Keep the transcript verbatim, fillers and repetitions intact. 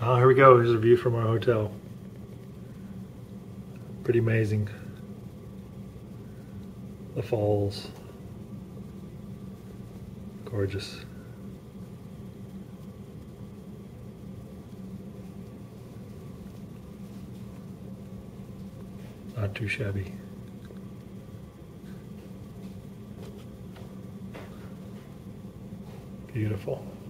Oh, here we go. Here's a view from our hotel. Pretty amazing. The falls. Gorgeous. Not too shabby. Beautiful.